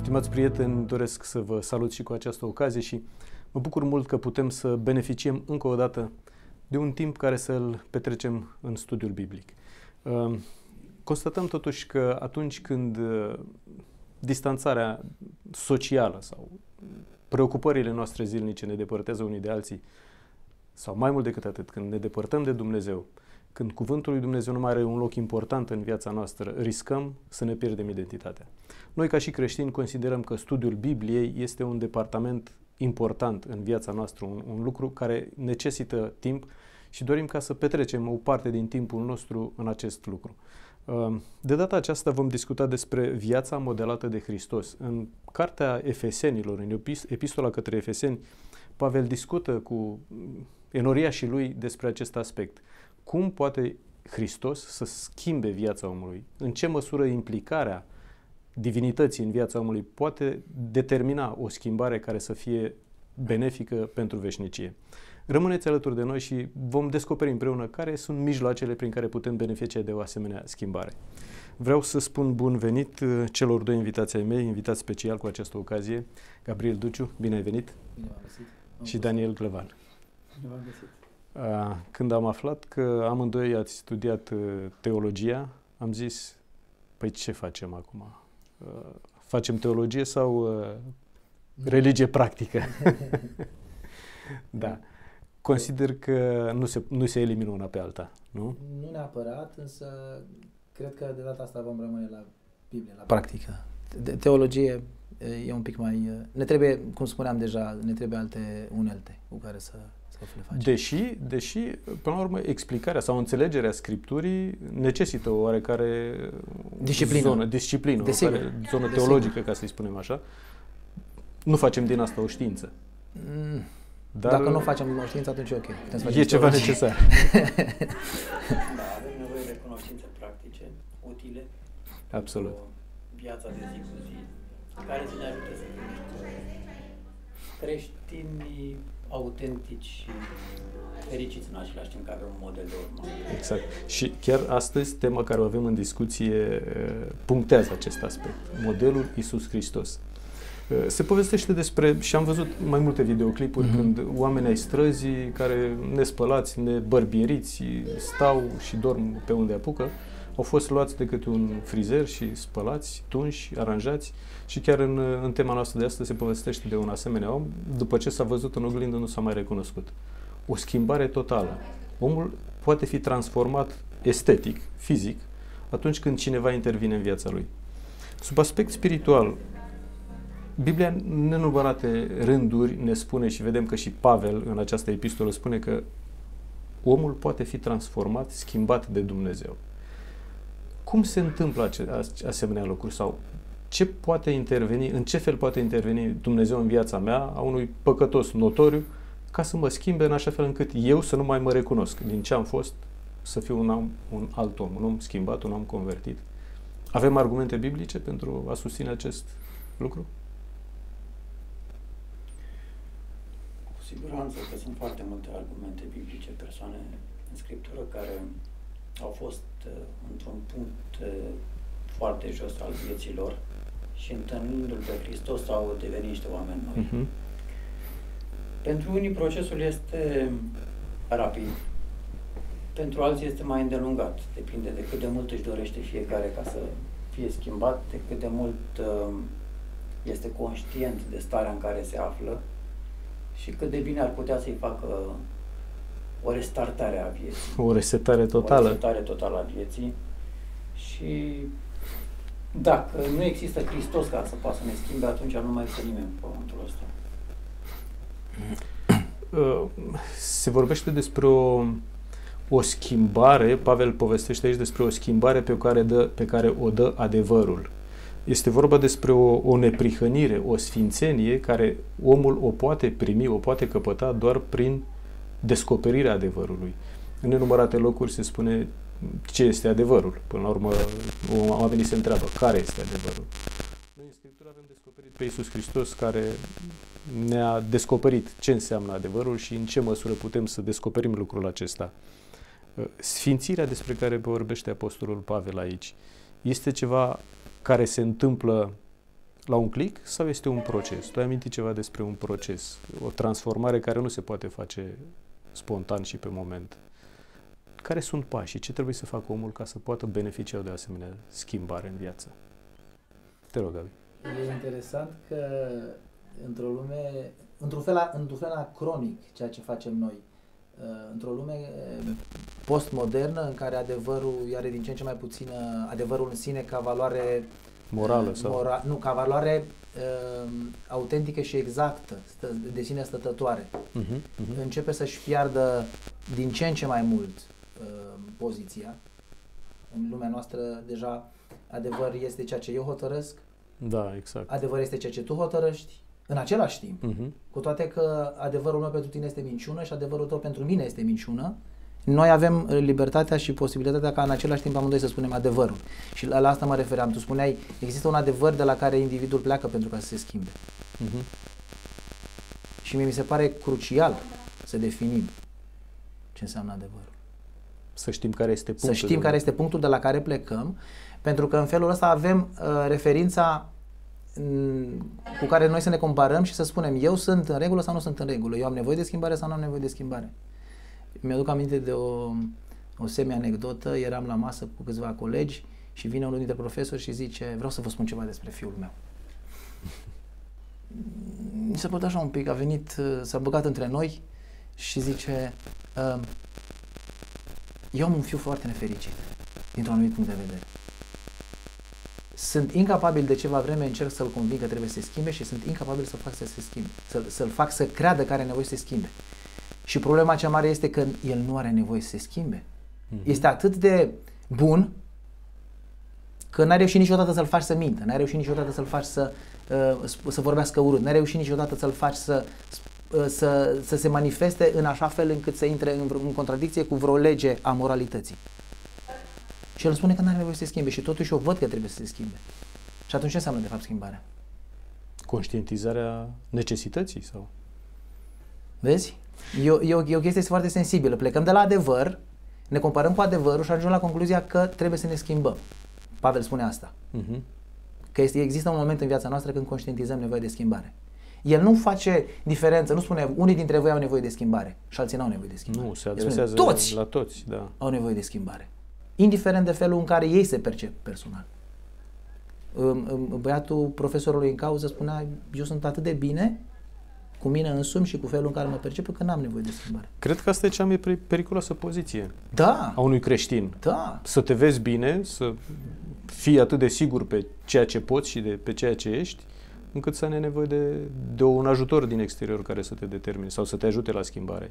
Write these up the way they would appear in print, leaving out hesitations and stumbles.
Stimați prieteni, doresc să vă salut și cu această ocazie și mă bucur mult că putem să beneficiem încă o dată de un timp care să-l petrecem în studiul biblic. Constatăm totuși că atunci când distanțarea socială sau preocupările noastre zilnice ne depărtează unii de alții, sau mai mult decât atât, când ne depărtăm de Dumnezeu, când cuvântul lui Dumnezeu nu mai are un loc important în viața noastră, riscăm să ne pierdem identitatea. Noi, ca și creștini, considerăm că studiul Bibliei este un departament important în viața noastră, un lucru care necesită timp și dorim ca să petrecem o parte din timpul nostru în acest lucru. De data aceasta vom discuta despre viața modelată de Hristos. În cartea Efesenilor, în epistola către Efeseni, Pavel discută cu enoriașii lui despre acest aspect. Cum poate Hristos să schimbe viața omului? În ce măsură implicarea divinității în viața omului poate determina o schimbare care să fie benefică pentru veșnicie? Rămâneți alături de noi și vom descoperi împreună care sunt mijloacele prin care putem beneficia de o asemenea schimbare. Vreau să spun bun venit celor doi invitați ai mei, invitați special cu această ocazie, Gabriel Duciu, bine ai venit, bine v-am găsit. Și Daniel Clevan. Bine v-am găsit. Când am aflat că amândoi ați studiat teologia, am zis, păi ce facem acum? Facem teologie sau religie practică? Da. Consider că nu se elimină una pe alta, nu? Nu neapărat, însă cred că de data asta vom rămâne la Biblie, la practică. Teologie e un pic mai... Ne trebuie, cum spuneam deja, ne trebuie alte unelte cu care să le facem. Deși, până la urmă, explicarea sau înțelegerea Scripturii necesită o oarecare disciplină, o zonă teologică, ca să-i spunem așa. Nu facem din asta o știință. Dar dacă nu facem o știință, atunci e ok. E ceva necesar. Da, avem nevoie de cunoștințe practice, utile. Absolut. Pentru viața de zi cu zi, care să ne ajute să fim creștini autentici și fericiți în același timp, că avem un model de urmă. Exact. Și chiar astăzi, tema care o avem în discuție punctează acest aspect. Modelul Iisus Hristos. Se povestește despre, și am văzut mai multe videoclipuri, când oameni ai străzii care nespălați, nebărbieriți, stau și dorm pe unde apucă, au fost luați de câte un frizer și spălați, tunși, aranjați, și chiar în tema noastră de astăzi se povestește de un asemenea om, după ce s-a văzut în oglindă nu s-a mai recunoscut. O schimbare totală. Omul poate fi transformat estetic, fizic, atunci când cineva intervine în viața lui. Sub aspect spiritual, Biblia, în nenumărate rânduri, ne spune, și vedem că și Pavel în această epistolă spune că omul poate fi transformat, schimbat de Dumnezeu. Cum se întâmplă asemenea lucruri? Sau ce poate interveni, în ce fel poate interveni Dumnezeu în viața mea, a unui păcătos notoriu, ca să mă schimbe în așa fel încât eu să nu mai mă recunosc din ce am fost, să fiu un alt om, un om schimbat, un om convertit? Avem argumente biblice pentru a susține acest lucru? Cu siguranță că sunt foarte multe argumente biblice, persoane în Scriptură care au fost într-un punct foarte jos al vieții lor și întâlnindu-L pe Hristos au devenit niște oameni noi. Pentru unii procesul este rapid, pentru alții este mai îndelungat. Depinde de cât de mult își dorește fiecare ca să fie schimbat, de cât de mult este conștient de starea în care se află și cât de bine ar putea să-i facă o restartare a vieții. O resetare totală. O resetare totală a vieții. Și dacă nu există Hristos ca să poată să ne schimbe, atunci nu mai este nimeni pe pământul ăsta. Se vorbește despre o schimbare, Pavel povestește aici despre o schimbare pe care o dă adevărul. Este vorba despre o neprihănire, o sfințenie care omul o poate primi, o poate căpăta doar prin descoperirea adevărului. În nenumărate locuri se spune ce este adevărul. Până la urmă, oamenii se întreabă care este adevărul. Noi în Scriptură avem descoperit pe Iisus Hristos, care ne-a descoperit ce înseamnă adevărul și în ce măsură putem să descoperim lucrul acesta. Sfințirea despre care vorbește Apostolul Pavel aici este ceva care se întâmplă la un click sau este un proces? Tu ai amintit ceva despre un proces, o transformare care nu se poate face spontan și pe moment. Care sunt pașii? Ce trebuie să facă omul ca să poată beneficia de asemenea schimbare în viață? Te rog, Gabi. E interesant că într-o lume, într-un fel anacronic ceea ce facem noi, într-o lume postmodernă în care adevărul are din ce în ce mai puțină, adevărul în sine ca valoare morală sau... nu, ca valoare autentică și exactă, de sine stătătoare. Începe să-și piardă din ce în ce mai mult poziția. În lumea noastră deja adevăr este ceea ce eu hotărăsc. Da, exact. Adevăr este ceea ce tu hotărăști în același timp. Cu toate că adevărul meu pentru tine este minciună și adevărul tău pentru mine este minciună, noi avem libertatea și posibilitatea ca în același timp amândoi să spunem adevărul. Și la asta mă refeream. Tu spuneai, există un adevăr de la care individul pleacă pentru ca să se schimbe. Și mie mi se pare crucial să definim ce înseamnă adevărul. Să știm care este punctul. Să știm care este punctul de la care plecăm, pentru că în felul ăsta avem referința cu care noi să ne comparăm și să spunem eu sunt în regulă sau nu sunt în regulă, eu am nevoie de schimbare sau nu am nevoie de schimbare. Mi-aduc aminte de o semi-anecdotă, eram la masă cu câțiva colegi și vine unul dintre profesori și zice, vreau să vă spun ceva despre fiul meu. Mi se părut așa un pic, a venit, s-a băgat între noi și zice, eu am un fiu foarte nefericit, dintr-un anumit punct de vedere. Sunt incapabil de ceva vreme, încerc să-l conving că trebuie să se schimbe și sunt incapabil să-l fac să se schimbe, să-l fac să creadă că are nevoie să se schimbe. Și problema cea mare este că el nu are nevoie să se schimbe. Este atât de bun că n-ai reușit niciodată să-l faci să mintă, n-ai reușit niciodată să-l faci să vorbească urât, n-ai reușit niciodată să-l faci să se manifeste în așa fel încât să intre în contradicție cu vreo lege a moralității. Și el îmi spune că n-are nevoie să se schimbe și totuși eu văd că trebuie să se schimbe. Și atunci ce înseamnă de fapt schimbarea? Conștientizarea necesității sau? Vezi? E o chestie foarte sensibilă. Plecăm de la adevăr, ne comparăm cu adevărul și ajungem la concluzia că trebuie să ne schimbăm. Pavel spune asta. Că există un moment în viața noastră când conștientizăm nevoia de schimbare. El nu face diferență, nu spune unii dintre voi au nevoie de schimbare și alții n-au nevoie de schimbare. Nu, se adresează la toți, da. Au nevoie de schimbare. Indiferent de felul în care ei se percep personal. Băiatul profesorului în cauză spunea, eu sunt atât de bine cu mine însumi și cu felul în care mă percep că n-am nevoie de schimbare. Cred că asta e cea mai periculoasă poziție a unui creștin. Da. Să te vezi bine, să fii atât de sigur pe ceea ce poți și pe ceea ce ești, încât să ai nevoie de un ajutor din exterior care să te determine sau să te ajute la schimbare.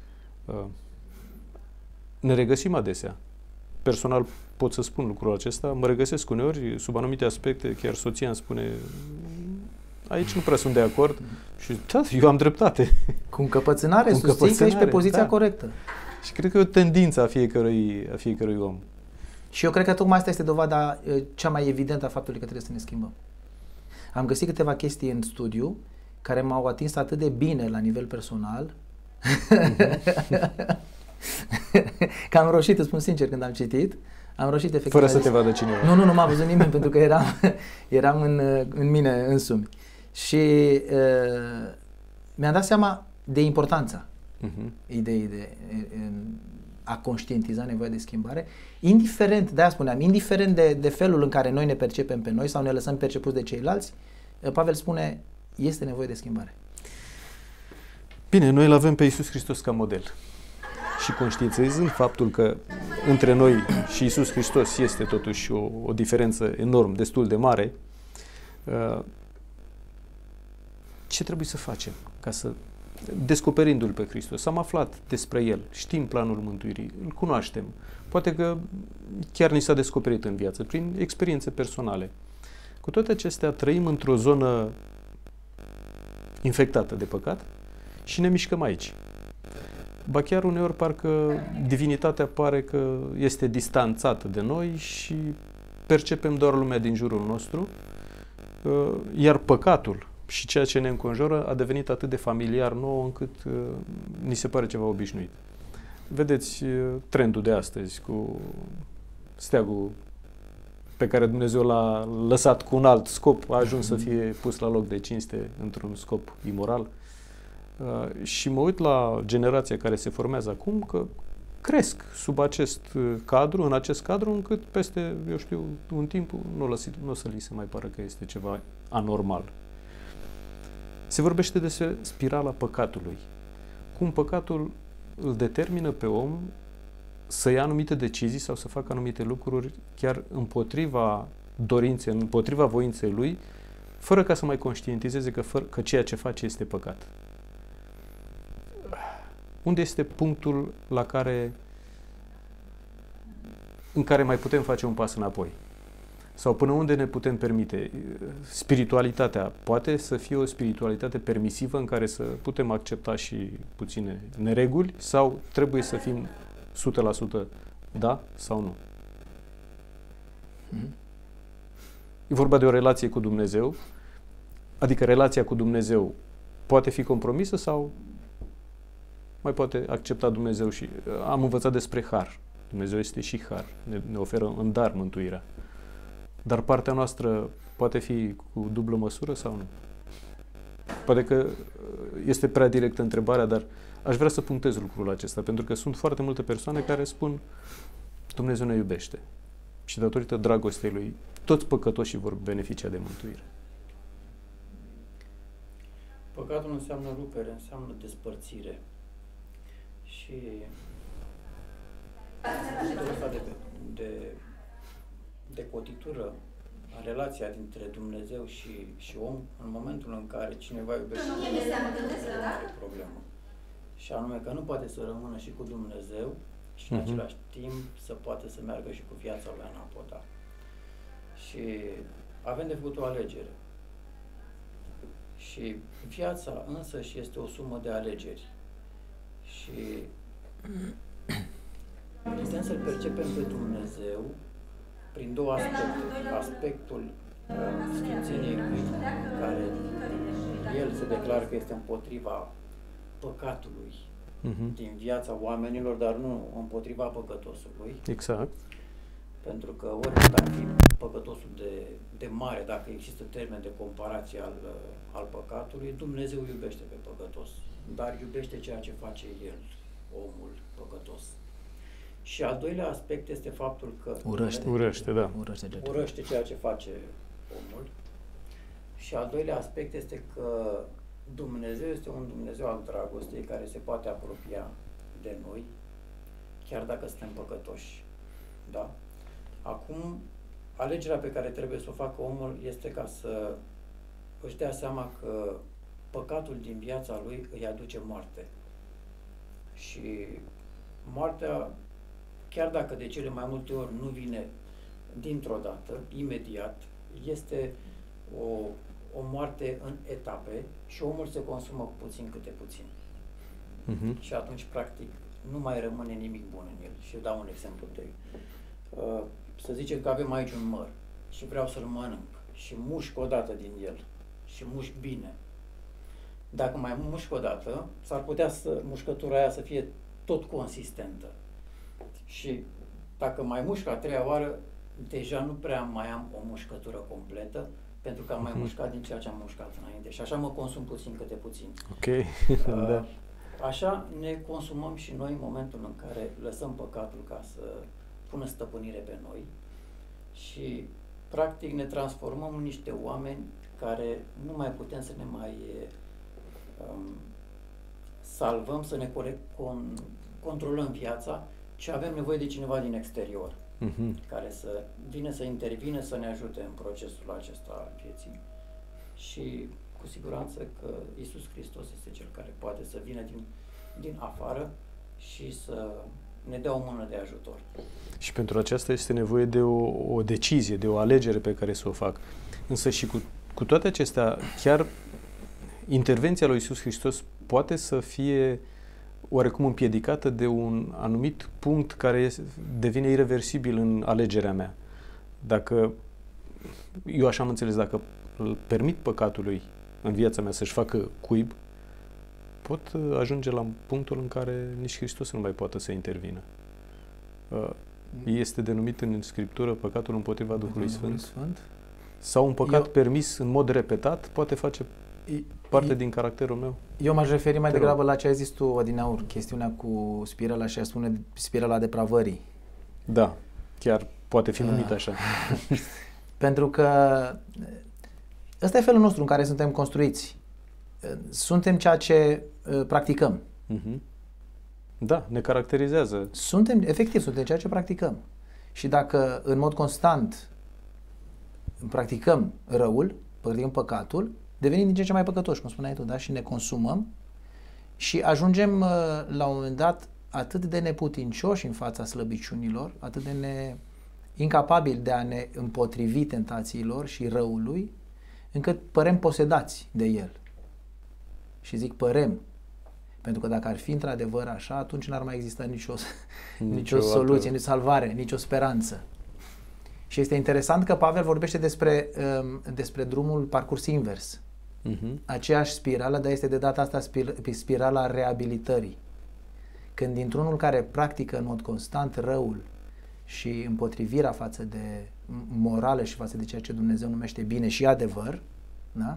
Ne regăsim adesea. Personal pot să spun lucrul acesta, mă regăsesc uneori sub anumite aspecte, chiar soția îmi spune aici nu prea sunt de acord și da, eu am dreptate. Cu încăpățânare, susțin că ești pe poziția corectă. Și cred că e o tendință a fiecărui om. Și eu cred că tocmai asta este dovada cea mai evidentă a faptului că trebuie să ne schimbăm. Am găsit câteva chestii în studiu care m-au atins atât de bine la nivel personal că am roșit, îți spun sincer, când am citit. Am roșit efectiv. Fără să te vadă cineva. Nu m-a văzut nimeni pentru că eram în mine însumi. Și mi-am dat seama de importanța ideii a conștientiza nevoia de schimbare, indiferent, de-aia spuneam, indiferent de felul în care noi ne percepem pe noi sau ne lăsăm percepuți de ceilalți, Pavel spune, este nevoie de schimbare. Bine, noi îl avem pe Iisus Hristos ca model. Și conștientizând faptul că între noi și Iisus Hristos este totuși o diferență enorm, destul de mare, ce trebuie să facem ca să, descoperindu-L pe Hristos, am aflat despre El, știm planul mântuirii, îl cunoaștem, poate că chiar ni s-a descoperit în viață, prin experiențe personale. Cu toate acestea, trăim într-o zonă infectată de păcat și ne mișcăm aici. Ba chiar uneori parcă divinitatea pare că este distanțată de noi și percepem doar lumea din jurul nostru, iar păcatul și ceea ce ne înconjoară a devenit atât de familiar nouă încât ni se pare ceva obișnuit. Vedeți trendul de astăzi cu steagul pe care Dumnezeu l-a lăsat cu un alt scop, a ajuns să fie pus la loc de cinste într-un scop imoral. Și mă uit la generația care se formează acum, că cresc sub acest cadru, în acest cadru, încât peste, eu știu, un timp nu o să li se mai pară că este ceva anormal. Se vorbește despre spirala păcatului. Cum păcatul îl determină pe om să ia anumite decizii sau să facă anumite lucruri chiar împotriva dorinței, împotriva voinței lui, fără ca să mai conștientizeze că ceea ce face este păcat. Unde este punctul în care mai putem face un pas înapoi? Sau până unde ne putem permite? Spiritualitatea poate să fie o spiritualitate permisivă în care să putem accepta și puține nereguli sau trebuie să fim 100% da sau nu? E vorba de o relație cu Dumnezeu, adică relația cu Dumnezeu poate fi compromisă sau mai poate accepta Dumnezeu și... Am învățat despre har. Dumnezeu este și har. Ne oferă în dar mântuirea. Dar partea noastră poate fi cu dublă măsură sau nu? Poate că este prea directă întrebarea, dar aș vrea să punctez lucrul acesta, pentru că sunt foarte multe persoane care spun Dumnezeu ne iubește și datorită dragostei Lui toți păcătoșii vor beneficia de mântuire. Păcatul înseamnă rupere, înseamnă despărțire. Și de cotitură a relația dintre Dumnezeu și om, în momentul în care cineva iubește are problemă. Și anume că nu poate să rămână și cu Dumnezeu și în același timp să poată să meargă și cu viața lui anapoda. Și avem de făcut o alegere. Și viața însăși este o sumă de alegeri. Și putem să-L percepem pe Dumnezeu prin două aspecte. Aspectul sfințeniei Lui, în care El se declară că este împotriva păcatului din viața oamenilor, dar nu împotriva păcătosului. Exact. Pentru că oricât ar fi păcătosul de mare, dacă există termen de comparație al păcatului, Dumnezeu iubește pe păcătos, dar iubește ceea ce face El, omul păcătos. Și al doilea aspect este faptul că urăște ceea ce face omul. Și al doilea aspect este că Dumnezeu este un Dumnezeu al dragostei care se poate apropia de noi, chiar dacă suntem păcătoși. Da? Acum, alegerea pe care trebuie să o facă omul este ca să își dea seama că păcatul din viața lui îi aduce moarte. Și moartea, chiar dacă de cele mai multe ori nu vine dintr-o dată, imediat, este o moarte în etape și omul se consumă puțin câte puțin. Și atunci, practic, nu mai rămâne nimic bun în el. Și dau un exemplu de să zicem că avem aici un măr și vreau să-l mănânc și mușc o dată din el și mușc bine. Dacă mai mușc o dată, s-ar putea mușcătura aia să fie tot consistentă. Și dacă mai mușc a treia oară, deja nu prea mai am o mușcătură completă, pentru că am mai mușcat din ceea ce am mușcat înainte. Și așa mă consum puțin câte puțin. Ok. Da. Așa ne consumăm și noi în momentul în care lăsăm păcatul ca să pună stăpânire pe noi și practic ne transformăm în niște oameni care nu mai putem să ne mai salvăm, să ne controlăm viața, ci avem nevoie de cineva din exterior care să vină să intervine, să ne ajute în procesul acesta al vieții. Și cu siguranță că Iisus Hristos este Cel care poate să vină din afară și să ne dea o mână de ajutor. Și pentru aceasta este nevoie de o decizie, de o alegere pe care să o fac. Însă și cu toate acestea, chiar intervenția lui Iisus Hristos poate să fie oarecum împiedicată de un anumit punct care devine ireversibil în alegerea mea. Dacă, eu așa am înțeles, dacă îl permit păcatului în viața mea să-și facă cuib, pot ajunge la punctul în care nici Hristos nu mai poate să intervină. este denumit în Scriptură păcatul împotriva Duhului Sfânt? Sfânt? Sau un păcat permis în mod repetat poate face parte din caracterul meu? Eu m-aș referi mai degrabă la ce ai zis tu, adineauri, chestiunea cu spirala și a spune spirala depravării. Da, chiar poate fi numit așa. Pentru că ăsta e felul nostru în care suntem construiți. Suntem ceea ce practicăm. Da, ne caracterizează. Efectiv, suntem ceea ce practicăm. Și dacă în mod constant practicăm răul, practicăm păcatul, devenim din ce în ce mai păcătoși, cum spuneai tu, da? Și ne consumăm și ajungem la un moment dat atât de neputincioși în fața slăbiciunilor, atât de incapabili de a ne împotrivi tentațiilor și răului, încât părem posedați de el. Și zic părem, pentru că dacă ar fi într-adevăr așa, atunci n-ar mai exista nicio soluție, nicio salvare, nicio speranță. Și este interesant că Pavel vorbește despre drumul parcurs invers. Aceeași spirală, dar este de data asta spirala reabilitării. Când dintr-unul care practică în mod constant răul și împotrivirea față de morală și față de ceea ce Dumnezeu numește bine și adevăr, da?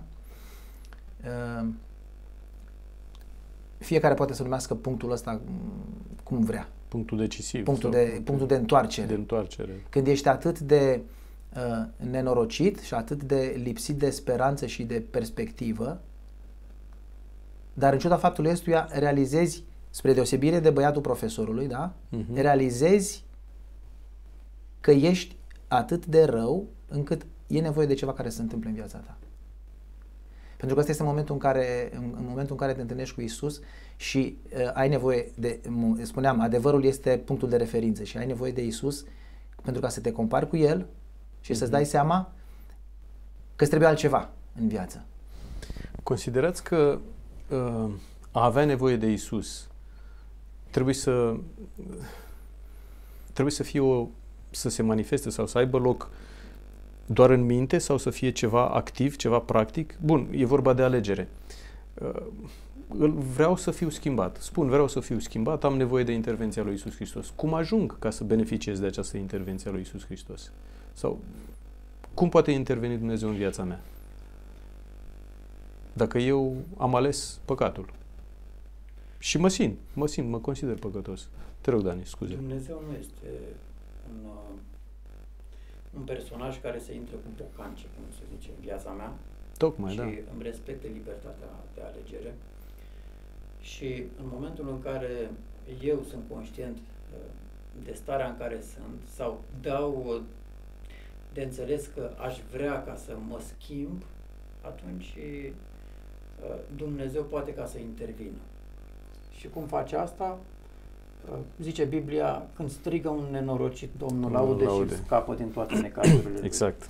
Fiecare poate să numească punctul ăsta cum vrea. Punctul decisiv. Punctul de întoarcere. Când ești atât de nenorocit și atât de lipsit de speranță și de perspectivă, dar în ciuda faptului ăstuia realizezi, spre deosebire de băiatul profesorului, da? Realizezi că ești atât de rău încât e nevoie de ceva care să se întâmple în viața ta. Pentru că ăsta este momentul în care te întâlnești cu Isus și ai nevoie de, spuneam, adevărul este punctul de referință și ai nevoie de Isus pentru ca să te compari cu El și să-ți dai seama că îți trebuie altceva în viață. Considerați că a avea nevoie de Isus trebuie să fie să se manifeste sau să aibă loc doar în minte sau să fie ceva activ, ceva practic? Bun, e vorba de alegere. Vreau să fiu schimbat. Vreau să fiu schimbat, am nevoie de intervenția lui Iisus Hristos. Cum ajung ca să beneficiez de această intervenție a lui Iisus Hristos? Sau cum poate interveni Dumnezeu în viața mea? Dacă eu am ales păcatul. Și mă consider păcătos. Te rog, Dani, scuze. Dumnezeu nu este un personaj care să intre cu pocance, cum se zice, în viața mea. Tocmai, și da. îmi respecte libertatea de alegere. Și în momentul în care eu sunt conștient de starea în care sunt sau dau de înțeles că aș vrea ca să mă schimb, atunci Dumnezeu poate ca să intervină. Și cum face asta? Zice Biblia, când strigă un nenorocit, Domnul laude și scapă din toate necazurile lui. Exact.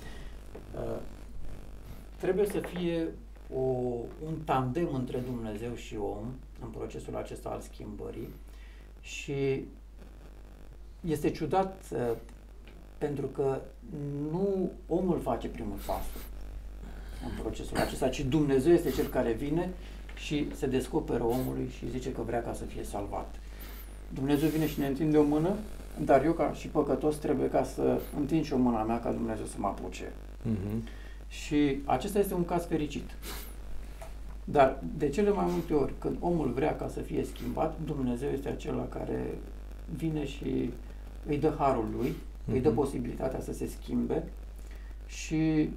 Trebuie să fie un tandem între Dumnezeu și om în procesul acesta al schimbării și este ciudat pentru că nu omul face primul pas în procesul acesta, ci Dumnezeu este cel care vine și se descoperă omului și zice că vrea ca să fie salvat. Dumnezeu vine și ne întinde o mână, dar eu ca și păcătos trebuie ca să întind și o mână a mea ca Dumnezeu să mă apuce. Și acesta este un caz fericit. Dar de cele mai multe ori, când omul vrea ca să fie schimbat, Dumnezeu este acela care vine și îi dă harul lui, îi dă posibilitatea să se schimbe și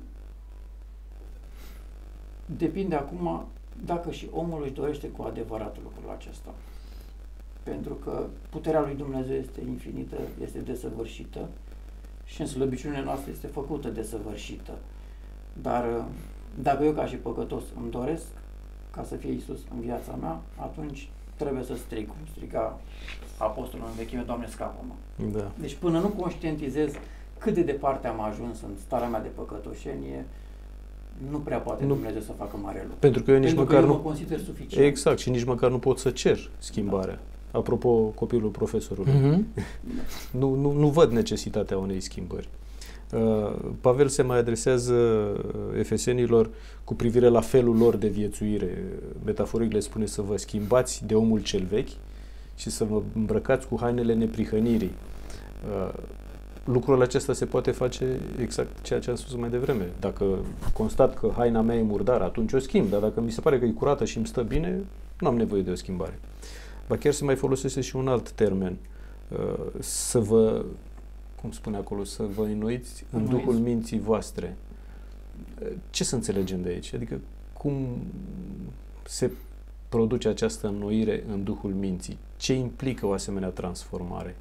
depinde acum dacă și omul își dorește cu adevărat lucrul acesta. Pentru că puterea lui Dumnezeu este infinită, este desăvârșită și în slăbiciunile noastre este făcută desăvârșită. Dar dacă eu ca și păcătos îmi doresc ca să fie Iisus în viața mea, atunci trebuie să strig, cum striga apostolul în vechime, Doamne, scapă-mă. Da. Deci până nu conștientizez cât de departe am ajuns în starea mea de păcătoșenie, nu prea poate Dumnezeu să facă mare lucru. Pentru că eu nici măcar nu mă consider suficient. Exact, și nici măcar nu pot să cer schimbarea. Da. Apropo, copilul profesorului. Nu văd necesitatea unei schimbări. Pavel se mai adresează efesenilor cu privire la felul lor de viețuire. Metaforic le spune să vă schimbați de omul cel vechi și să vă îmbrăcați cu hainele neprihănirii. Lucrul acesta se poate face exact ceea ce am spus mai devreme. Dacă constat că haina mea e murdară, atunci o schimb, dar dacă mi se pare că e curată și îmi stă bine, nu am nevoie de o schimbare. Ba chiar se mai folosește și un alt termen, să vă, cum spune acolo, să vă înnoiți în duhul minții voastre. Ce să înțelegem de aici? Adică cum se produce această înnoire în duhul minții? Ce implică o asemenea transformare?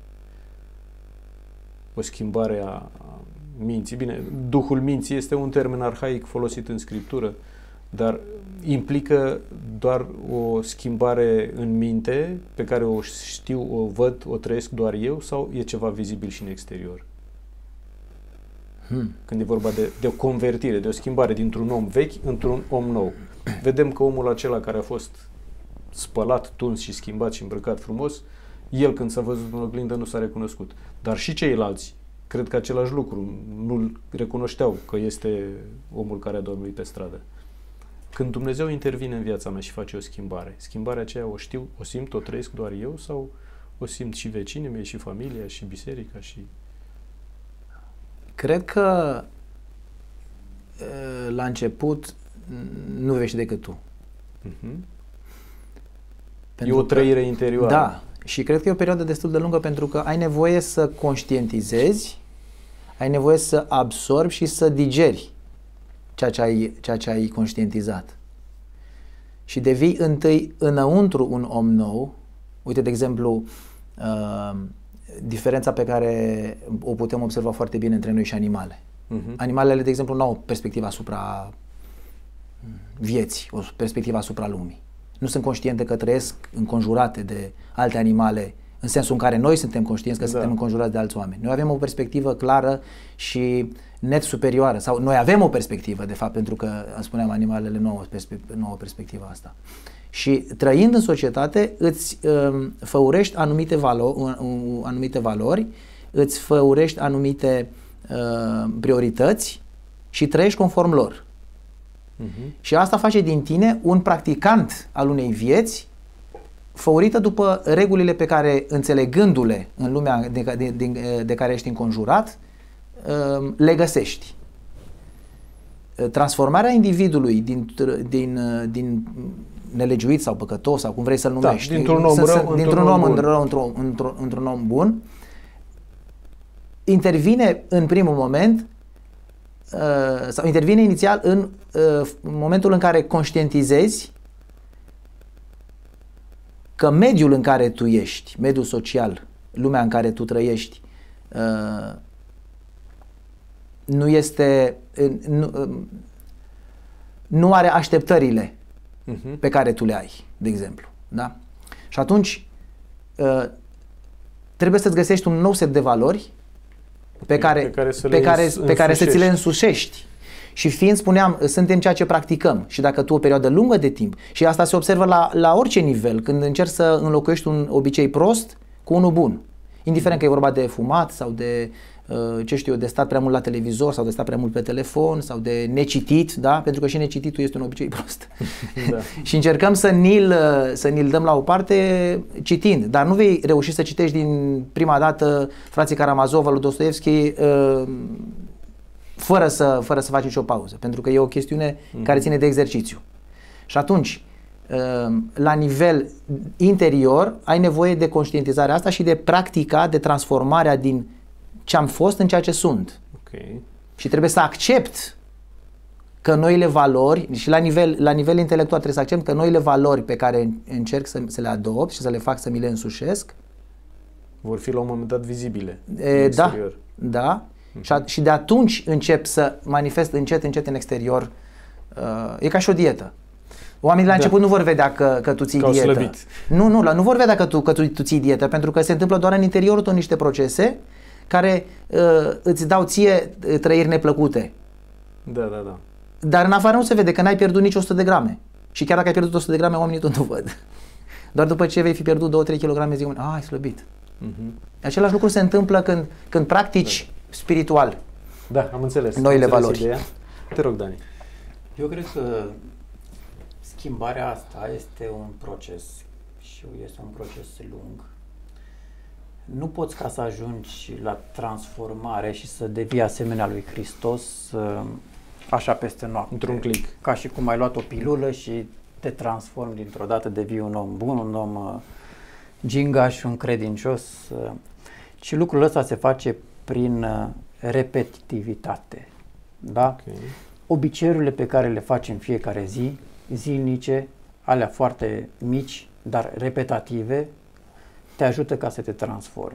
O schimbare a minții. Bine, duhul minții este un termen arhaic folosit în Scriptură, dar implică doar o schimbare în minte pe care o știu, o văd, o trăiesc doar eu, sau e ceva vizibil și în exterior? Când e vorba de o convertire, de o schimbare dintr-un om vechi într-un om nou. Vedem că omul acela care a fost spălat, tuns și schimbat și îmbrăcat frumos, el când s-a văzut în oglindă nu s-a recunoscut. Dar și ceilalți cred că același lucru, nu-l recunoșteau că este omul care a dormit pe stradă. Când Dumnezeu intervine în viața mea și face o schimbare, schimbarea aceea o știu, o simt, o trăiesc doar eu sau o simt și vecinii mei, și familia, și biserica, și... Cred că la început nu vezi decât tu. E o trăire interioară. Da. Și cred că e o perioadă destul de lungă pentru că ai nevoie să conștientizezi, ai nevoie să absorbi și să digeri ceea ce ai conștientizat. Și devii întâi înăuntru un om nou. Uite, de exemplu, diferența pe care o putem observa foarte bine între noi și animale. Animalele, de exemplu, nu au o perspectivă asupra vieții, o perspectivă asupra lumii. Nu sunt conștiente că trăiesc înconjurate de alte animale, în sensul în care noi suntem conștienți că suntem înconjurați de alți oameni. Noi avem o perspectivă clară și net superioară, sau noi avem o perspectivă, de fapt, pentru că, spuneam, animalele nu au o perspectivă asta. Și trăind în societate, îți făurești anumite valori, îți făurești anumite priorități și trăiești conform lor. Și asta face din tine un practicant al unei vieți făurită după regulile pe care, înțelegându-le în lumea de care ești înconjurat, le găsești. Transformarea individului din nelegiuit sau păcătos, sau cum vrei să-l numești, dintr-un om rău într-un om bun, intervine în primul moment sau intervine inițial în momentul în care conștientizezi că mediul în care tu ești, mediul social, lumea în care tu trăiești, nu are așteptările pe care tu le ai, de exemplu. Da? Și atunci trebuie să-ți găsești un nou set de valori pe care să ți le însușești. Și fiind, spuneam, suntem ceea ce practicăm. Și dacă tu o perioadă lungă de timp, și asta se observă la orice nivel, când încerci să înlocuiești un obicei prost cu unul bun, indiferent că e vorba de fumat sau de, ce știu eu, de stat prea mult la televizor sau de stat prea mult pe telefon sau de necitit, da? Pentru că și necititul este un obicei prost. Da. Și încercăm să ni-l dăm la o parte citind, dar nu vei reuși să citești din prima dată Frații Karamazov, lui Dostoevski, fără să faci nicio pauză, pentru că e o chestiune care ține de exercițiu. Și atunci, la nivel interior, ai nevoie de conștientizarea asta și de practica, de transformarea din ce am fost în ceea ce sunt. Okay. Și trebuie să accept că noile valori, și la nivel intelectual trebuie să accept că noile valori pe care încerc să le adopt și să le fac să mi le însușesc, vor fi la un moment dat vizibile în exterior. Da. Și de atunci încep să manifest încet în exterior. E ca și o dietă. Oamenii la început nu vor vedea că tu ții dietă. Nu vor vedea că tu ții dietă, pentru că se întâmplă doar în interiorul tău niște procese care îți dau ție trăiri neplăcute. Da. Dar în afară nu se vede că n-ai pierdut nici 100 de grame. Și chiar dacă ai pierdut 100 de grame, oamenii tot nu văd. Doar după ce vei fi pierdut 2-3 kg, zic, ai slăbit. Același lucru se întâmplă când practici spiritual. Da, am înțeles. Noile valori. Ideea. Te rog, Dani. Eu cred că schimbarea asta este un proces și este un proces lung. nu poți ca să ajungi la transformare și să devii asemenea lui Hristos așa peste noapte. Într-un click. Ca și cum ai luat o pilulă și te transformi dintr-o dată, devii un om bun, un om gingaș, un credincios. Și lucrul ăsta se face prin repetitivitate. Da? Okay. Obiceiurile pe care le faci în fiecare zi, zilnice, alea foarte mici, dar repetative, te ajută ca să te transformi.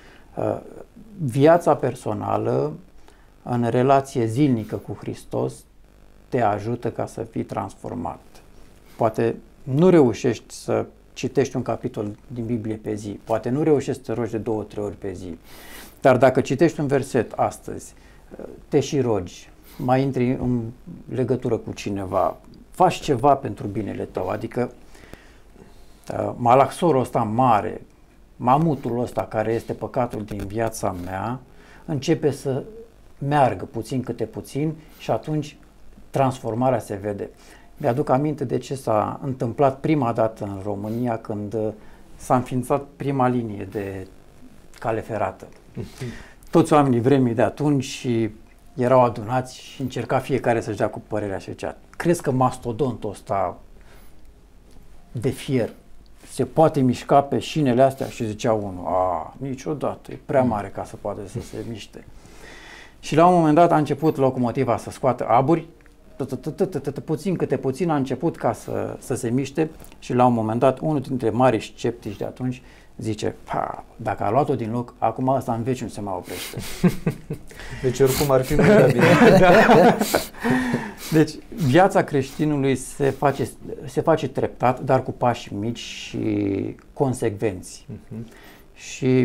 Viața personală, în relație zilnică cu Hristos, te ajută ca să fii transformat. Poate nu reușești să citești un capitol din Biblie pe zi, poate nu reușești să te rogi de 2-3 ori pe zi, dar dacă citești un verset astăzi, te și rogi, mai intri în legătură cu cineva, faci ceva pentru binele tău, adică malaxorul ăsta mare, mamutul ăsta care este păcatul din viața mea, începe să meargă puțin câte puțin și atunci transformarea se vede. Mi-aduc aminte de ce s-a întâmplat prima dată în România când s-a înființat prima linie de cale ferată. Toți oamenii vremii de atunci erau adunați și încerca fiecare să-și dea cu părerea și zicea: crezi că mastodontul ăsta de fier se poate mișca pe șinele astea? Și zicea unul: niciodată, e prea mare ca să poată să se miște. Și la un moment dat a început locomotiva să scoată aburi, puțin câte puțin a început ca să se miște și la un moment dat unul dintre mari sceptici de atunci zice: dacă a luat-o din loc, acum asta în veci nu se mai oprește. Deci oricum ar fi mai bine. Deci viața creștinului se face treptat, dar cu pași mici și consecvenți. Și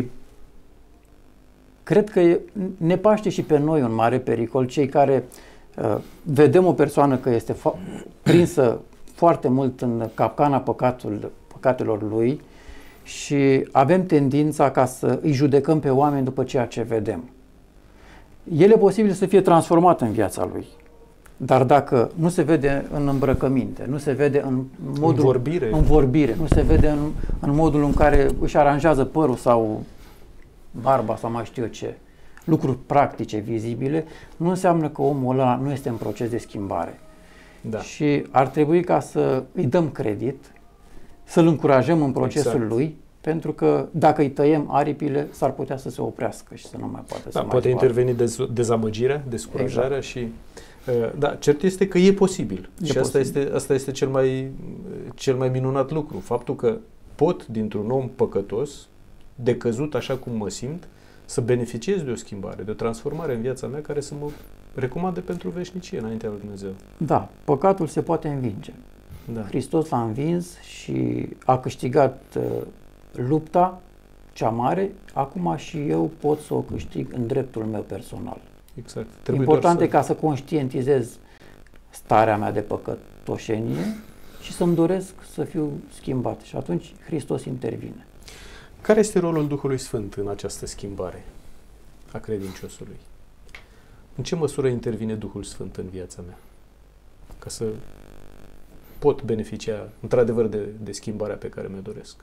cred că ne paște și pe noi un mare pericol, cei care vedem o persoană că este prinsă foarte mult în capcana păcatelor lui și avem tendința ca să îi judecăm pe oameni după ceea ce vedem. El e posibil să fie transformat în viața lui, dar dacă nu se vede în îmbrăcăminte, nu se vede în modul în vorbire, nu se vede în modul în care își aranjează părul sau barba sau mai știu eu ce, lucruri practice, vizibile, nu înseamnă că omul ăla nu este în proces de schimbare. Da. Și ar trebui ca să îi dăm credit, să-l încurajăm în procesul lui, pentru că dacă îi tăiem aripile, s-ar putea să se oprească și să nu mai poată să mai poate interveni dezamăgirea, descurajarea și cert este că e posibil. Asta este cel mai minunat lucru, faptul că pot dintr-un om păcătos, decăzut așa cum mă simt, să beneficiez de o schimbare, de o transformare în viața mea care să mă recomande pentru veșnicie înaintea lui Dumnezeu. Da, păcatul se poate învinge. Da. Hristos l-a învins și a câștigat lupta cea mare, acum și eu pot să o câștig în dreptul meu personal. Exact. Important e ca să conștientizez starea mea de păcătoșenie și să-mi doresc să fiu schimbat și atunci Hristos intervine. Care este rolul Duhului Sfânt în această schimbare a credinciosului? În ce măsură intervine Duhul Sfânt în viața mea? Ca să pot beneficia într-adevăr de schimbarea pe care mi-o doresc.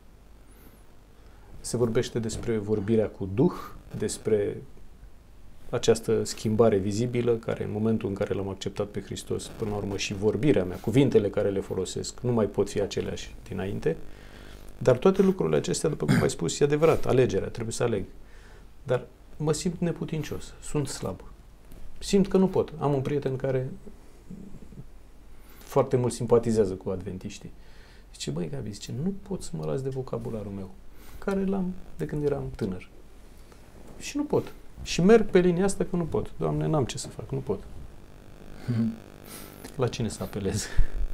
Se vorbește despre vorbirea cu Duh, despre această schimbare vizibilă, care în momentul în care l-am acceptat pe Hristos, până la urmă și vorbirea mea, cuvintele care le folosesc, nu mai pot fi aceleași dinainte. Dar toate lucrurile acestea, după cum ai spus, e adevărat, alegerea, trebuie să aleg. Dar mă simt neputincios, sunt slab. Simt că nu pot. Am un prieten care foarte mult simpatizează cu adventiștii. Zice: băi, Gabi, zice, nu pot să mă las de vocabularul meu, care l-am de când eram tânăr. Și nu pot. Și merg pe linia asta că nu pot. Doamne, n-am ce să fac, nu pot. La cine să apelez?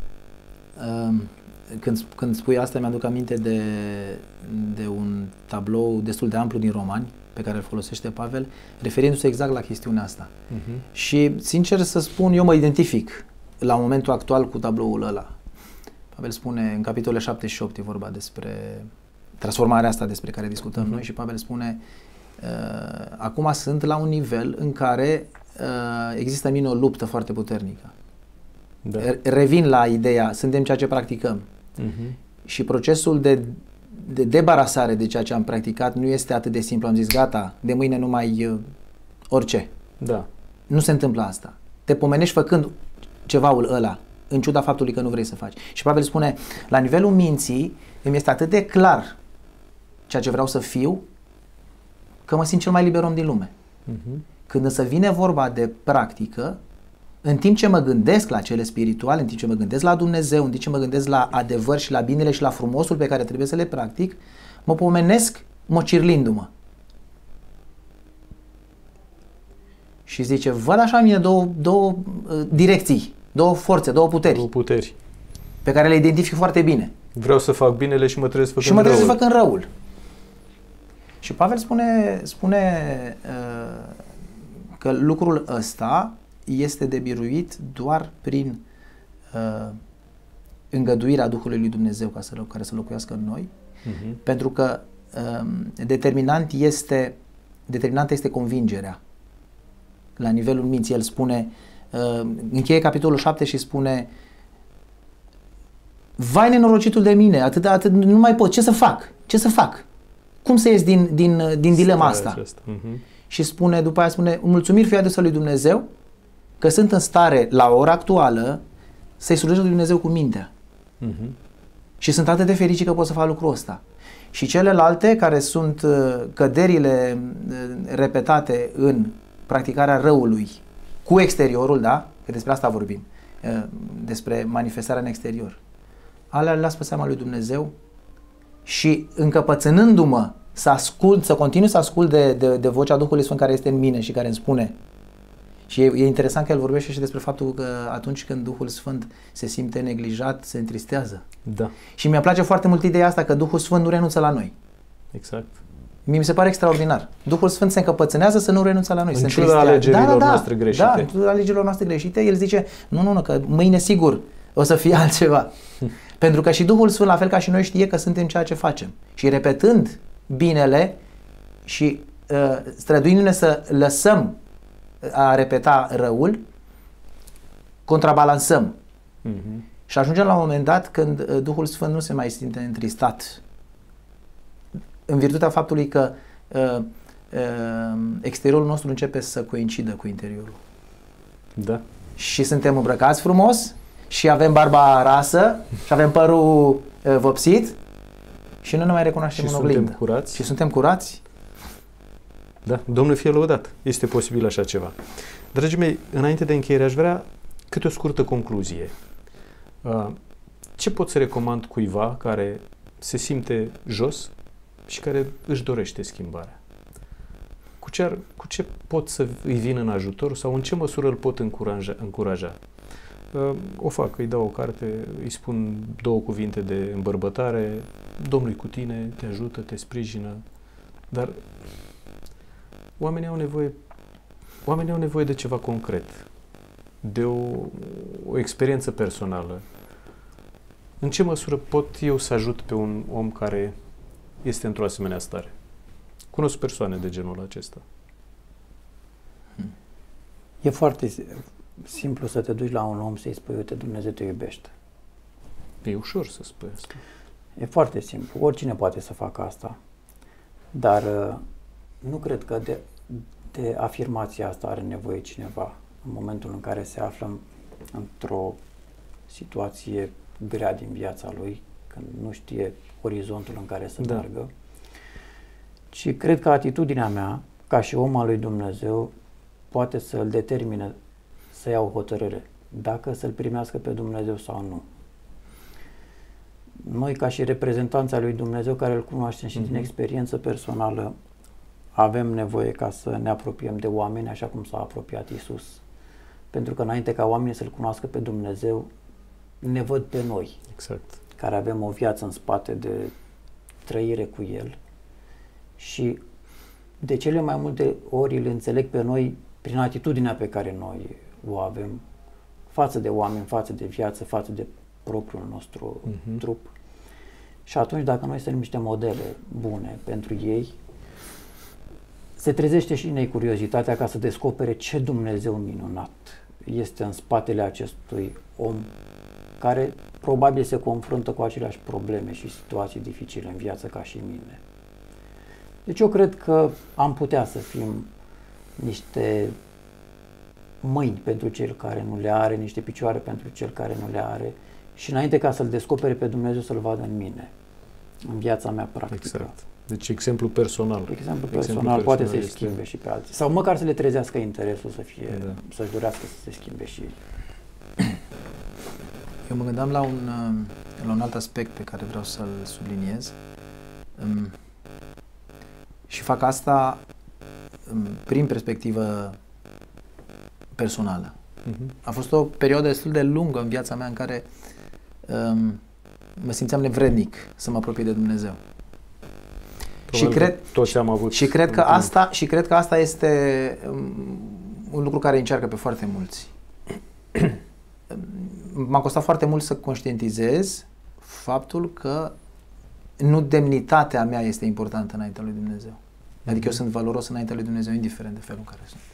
Când spui asta, mi-aduc aminte de un tablou destul de amplu din Romani, pe care îl folosește Pavel, referindu-se exact la chestiunea asta. Și, sincer să spun, eu mă identific la momentul actual cu tabloul ăla. Pavel spune, în capitolele 7 și 8, e vorba despre transformarea asta despre care discutăm noi, și Pavel spune: acum sunt la un nivel în care există în mine o luptă foarte puternică. Da. Revin la ideea, suntem ceea ce practicăm. Și procesul de de debarasare de ceea ce am practicat nu este atât de simplu. Am zis, gata, de mâine nu mai orice. Da. Nu se întâmplă asta. Te pomenești făcând cevaul ăla, în ciuda faptului că nu vrei să faci. Și Pavel spune, la nivelul minții, îmi este atât de clar ceea ce vreau să fiu, că mă simt cel mai liber om din lume. Când însă vine vorba de practică, în timp ce mă gândesc la cele spirituale, în timp ce mă gândesc la Dumnezeu, în timp ce mă gândesc la adevăr și la binele și la frumosul pe care trebuie să le practic, mă pomenesc mocirlindu-mă. Și zice, văd așa în mine două direcții, două forțe, două puteri. Două puteri. Pe care le identific foarte bine. Vreau să fac binele și mă trebuie să fac răul. Și mă trebuie să fac în răul. Și Pavel spune că lucrul ăsta este de biruit doar prin îngăduirea Duhului lui Dumnezeu care să locuiască în noi, pentru că determinantă este convingerea. La nivelul minții, el spune, încheie capitolul 7 și spune, vai nenorocitul de mine, atât nu mai pot, ce să fac? Ce să fac? Cum să ies din dilema asta? Și după aia spune, mulțumiri fie adusă lui Dumnezeu că sunt în stare, la ora actuală, să-i slujesc lui Dumnezeu cu mintea. Și sunt atât de fericit că pot să fac lucrul ăsta. Și celelalte, care sunt căderile repetate în practicarea răului cu exteriorul, da? Că despre asta vorbim, despre manifestarea în exterior. Alea le las pe seama lui Dumnezeu și încăpățânându-mă să ascult, să continui să ascult de vocea Duhului Sfânt care este în mine și care îmi spune. Și e interesant că el vorbește și despre faptul că atunci când Duhul Sfânt se simte neglijat, se întristează. Da. Și mi-a place foarte mult ideea asta că Duhul Sfânt nu renunță la noi. Exact. Mi se pare extraordinar. Duhul Sfânt se încăpățânează să nu renunțe la noi. În ciuda alegerilor noastre greșite. Da, în ciuda alegerilor noastre greșite, el zice, nu, că mâine sigur o să fie altceva. Pentru că și Duhul Sfânt, la fel ca și noi, știe că suntem ceea ce facem. Și repetând binele și străduindu-ne să lăsăm a repeta răul, contrabalansăm. Și ajungem la un moment dat când Duhul Sfânt nu se mai simte întristat în virtutea faptului că exteriorul nostru începe să coincidă cu interiorul. Da. Și suntem îmbrăcați frumos și avem barba rasă și avem părul vopsit și nu ne mai recunoaștem în oglindă. Suntem curați. Și suntem curați. Da, Domnul fie lăudat. Este posibil așa ceva. Dragii mei, înainte de încheiere aș vrea câte o scurtă concluzie. Ce pot să recomand cuiva care se simte jos și care își dorește schimbarea? Cu ce pot să îi vin în ajutor sau în ce măsură îl pot încuraja? O fac, îi dau o carte, îi spun 2 cuvinte de îmbărbătare, Domnul cu tine, te ajută, te sprijină, dar oamenii au nevoie de ceva concret, de o experiență personală. În ce măsură pot eu să ajut pe un om care este într-o asemenea stare? Cunosc persoane de genul acesta. E foarte simplu să te duci la un om să-i spui, uite, Dumnezeu te iubește. E ușor să spui asta. E foarte simplu. Oricine poate să facă asta. Dar nu cred că de afirmația asta are nevoie cineva în momentul în care se află într-o situație grea din viața lui, când nu știe orizontul în care să meargă. Și cred că atitudinea mea, ca și om al lui Dumnezeu, poate să-l determine să ia o hotărâre, dacă să-l primească pe Dumnezeu sau nu. Noi, ca și reprezentanța lui Dumnezeu, care îl cunoaștem și din experiență personală, avem nevoie ca să ne apropiem de oameni așa cum s-a apropiat Iisus. Pentru că înainte ca oamenii să-L cunoască pe Dumnezeu, ne văd pe noi, exact, care avem o viață în spate de trăire cu El și de cele mai multe ori îl înțeleg pe noi prin atitudinea pe care noi o avem față de oameni, față de viață, față de propriul nostru trup. Și atunci, dacă noi suntem niște modele bune pentru ei, se trezește și în ei curiozitatea ca să descopere ce Dumnezeu minunat este în spatele acestui om care probabil se confruntă cu aceleași probleme și situații dificile în viață ca și mine. Deci eu cred că am putea să fim niște mâini pentru cel care nu le are, niște picioare pentru cel care nu le are și înainte ca să-L descopere pe Dumnezeu, să-L vadă în mine, în viața mea practică. Exact. Deci exemplu personal. Exemplu personal poate să-i schimbe și pe alții. Sau măcar să le trezească interesul să-și dorească să se schimbe și ei. Eu mă gândeam la un alt aspect pe care vreau să-l subliniez și fac asta prin perspectivă personală. A fost o perioadă destul de lungă în viața mea în care mă simțeam nevrednic să mă apropii de Dumnezeu. Și cred că asta este un lucru care încearcă pe foarte mulți. M-a costat foarte mult să conștientizez faptul că nu demnitatea mea este importantă înaintea lui Dumnezeu. Adică eu sunt valoros înaintea lui Dumnezeu, indiferent de felul în care sunt.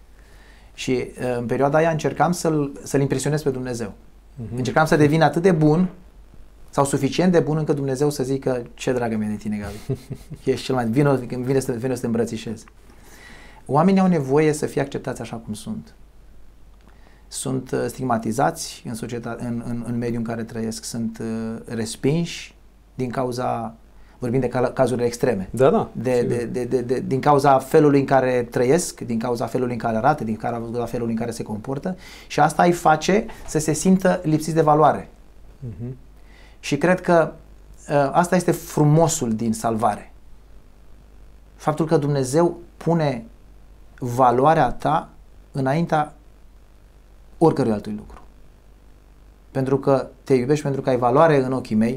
Și în perioada aia încercam să-L impresionez pe Dumnezeu. Încercam să devin atât de bun sau suficient de bun încât Dumnezeu să zică: ce dragă mie de tine, Gabi. Ești cel mai... Vino să te îmbrățișez. Oamenii au nevoie să fie acceptați așa cum sunt. Sunt stigmatizați în societate, în mediul în care trăiesc, sunt respinși din cauza, vorbim de cazurile extreme, din cauza felului în care trăiesc, din cauza felului în care arată, din cauza felului în care se comportă, și asta îi face să se simtă lipsiți de valoare. Și cred că asta este frumosul din salvare. Faptul că Dumnezeu pune valoarea ta înaintea oricărui altui lucru. Pentru că te iubești, pentru că ai valoare în ochii mei.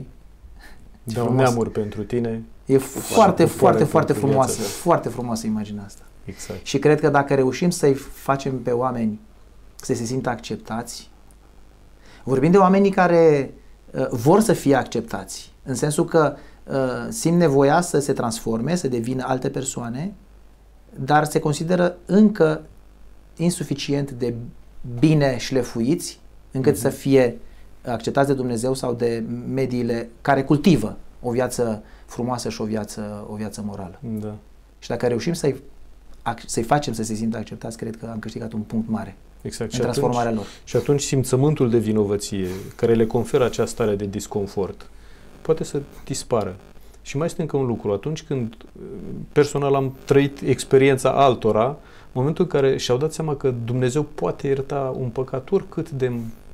Dau neamuri pentru tine. E foarte frumoasă. Foarte frumoasă imaginea asta. Exact. Și cred că dacă reușim să-i facem pe oameni să se simtă acceptați, vorbim de oamenii care vor să fie acceptați, în sensul că simt nevoia să se transforme, să devină alte persoane, dar se consideră încă insuficient de bine șlefuiți încât să fie acceptați de Dumnezeu sau de mediile care cultivă o viață frumoasă și o viață morală. Da. Și dacă reușim să-i facem să se simtă acceptați, cred că am câștigat un punct mare în transformarea lor. Și atunci simțământul de vinovăție care le conferă această stare de disconfort poate să dispară. Și mai este încă un lucru. Atunci când personal am trăit experiența altora, în momentul în care și-au dat seama că Dumnezeu poate ierta un păcat oricât de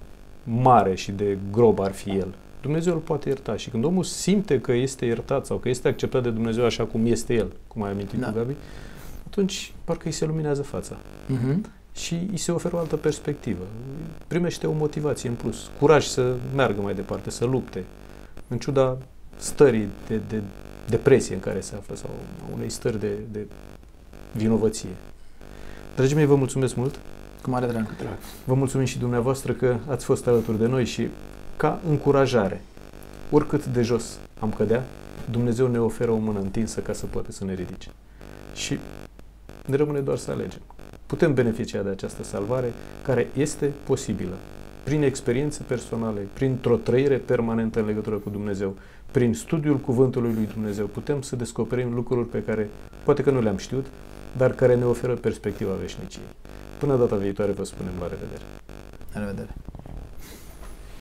mare și de grob ar fi el, Dumnezeu îl poate ierta. Și când omul simte că este iertat sau că este acceptat de Dumnezeu așa cum este el, cum ai amintit tu, Gabi, atunci parcă îi se luminează fața. Și îi se oferă o altă perspectivă. Primește o motivație în plus, curaj să meargă mai departe, să lupte, în ciuda stării de depresie în care se află sau unei stări de vinovăție. Dragii mei, vă mulțumesc mult. Cu mare drag. Vă mulțumim și dumneavoastră că ați fost alături de noi și ca încurajare, oricât de jos am cădea, Dumnezeu ne oferă o mână întinsă ca să poată să ne ridice. Și ne rămâne doar să alegem. Putem beneficia de această salvare care este posibilă prin experiențe personale, printr-o trăire permanentă în legătură cu Dumnezeu, prin studiul Cuvântului lui Dumnezeu. Putem să descoperim lucruri pe care poate că nu le-am știut, dar care ne oferă perspectiva veșniciei. Până data viitoare vă spunem la revedere! La revedere!